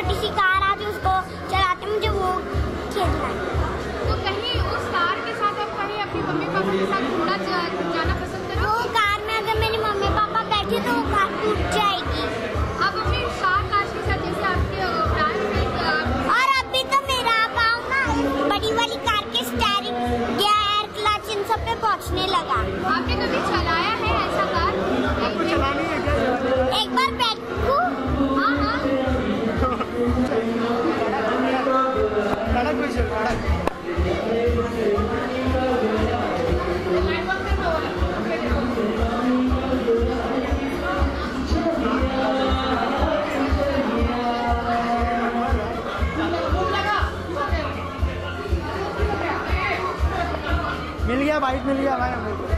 छोटी सी कार आती है उसको चलाते, मुझे वो खेलना है। तो कहीं उस कार के साथ आप कहीं अपनी मम्मी पापा के साथ घूमना जाना पसंद करो? वो कार में अगर मेरी मम्मी पापा बैठे तो वो कार टूट जाएगी। आप अपनी कार काश के साथ जैसे आपके और अभी तो मेरा पाँव ना बड़ी वाली कार के स्टीयरिंग, गियर, क्लच इन सब पे पहुंचने लगा। आपने कभी चलाया है ऐसा कार? आपको चलानी है क्या? एक बार बैठू। हाँ हाँ। मिल गया, बाइक मिल गया भाई हमें।